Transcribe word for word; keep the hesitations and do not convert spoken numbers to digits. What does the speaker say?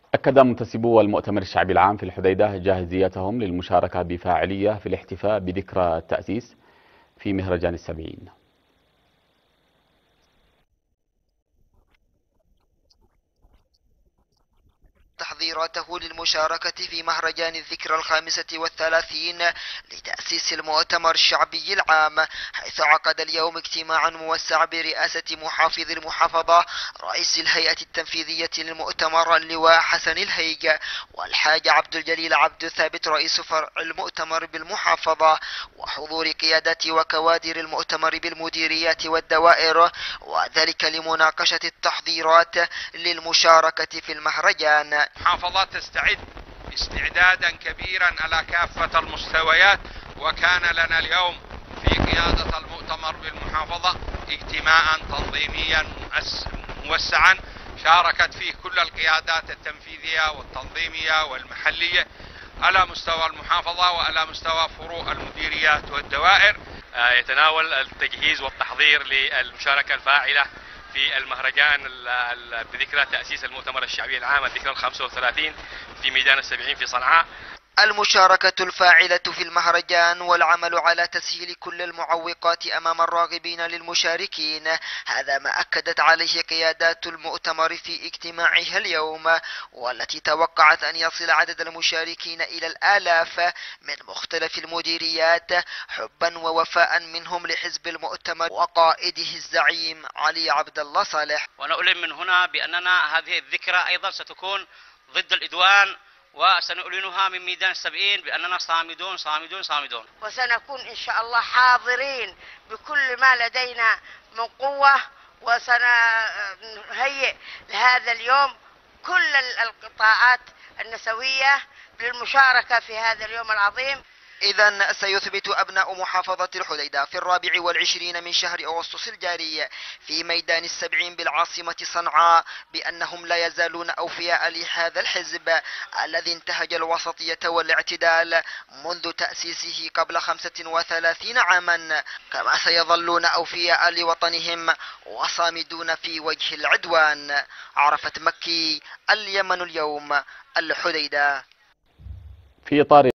أكد منتسبو المؤتمر الشعبي العام في الحديدة جاهزيتهم للمشاركة بفاعلية في الاحتفاء بذكرى التأسيس في مهرجان السبعين. تحضيراته للمشاركة في مهرجان الذكرى الخامسة والثلاثين لتأسيس المؤتمر الشعبي العام، حيث عقد اليوم اجتماعا موسع برئاسة محافظ المحافظة رئيس الهيئة التنفيذية للمؤتمر اللواء حسن الهيج، والحاج عبد الجليل عبد ثابت رئيس فرع المؤتمر بالمحافظة، وحضور قيادات وكوادر المؤتمر بالمديريات والدوائر، وذلك لمناقشة التحضيرات للمشاركة في المهرجان. المحافظة تستعد استعدادا كبيرا على كافة المستويات، وكان لنا اليوم في قيادة المؤتمر بالمحافظة اجتماعا تنظيميا موسعا شاركت فيه كل القيادات التنفيذية والتنظيمية والمحلية على مستوى المحافظة وعلى مستوى فروع المديريات والدوائر. يتناول التجهيز والتحضير للمشاركة الفاعلة في المهرجان بذكرى تأسيس المؤتمر الشعبي العام الذكرى الخامسة والثلاثين في ميدان السبعين في صنعاء. المشاركة الفاعلة في المهرجان والعمل على تسهيل كل المعوقات أمام الراغبين للمشاركين، هذا ما أكدت عليه قيادات المؤتمر في اجتماعها اليوم، والتي توقعت أن يصل عدد المشاركين إلى الآلاف من مختلف المديريات، حبا ووفاء منهم لحزب المؤتمر وقائده الزعيم علي عبد الله صالح. ونعلن من هنا بأننا هذه الذكرى أيضا ستكون ضد العدوان، وسنعلنها من ميدان السبعين بأننا صامدون صامدون صامدون، وسنكون إن شاء الله حاضرين بكل ما لدينا من قوة، وسنهيئ لهذا اليوم كل القطاعات النسوية للمشاركة في هذا اليوم العظيم. إذا سيثبت أبناء محافظة الحديدة في الرابع والعشرين من شهر أغسطس الجاري في ميدان السبعين بالعاصمة صنعاء بأنهم لا يزالون أوفياء لهذا الحزب الذي انتهج الوسطية والاعتدال منذ تأسيسه قبل خمسة وثلاثين عاما، كما سيظلون أوفياء لوطنهم وصامدون في وجه العدوان. عرفت مكي، اليمن اليوم، الحديدة. في إطار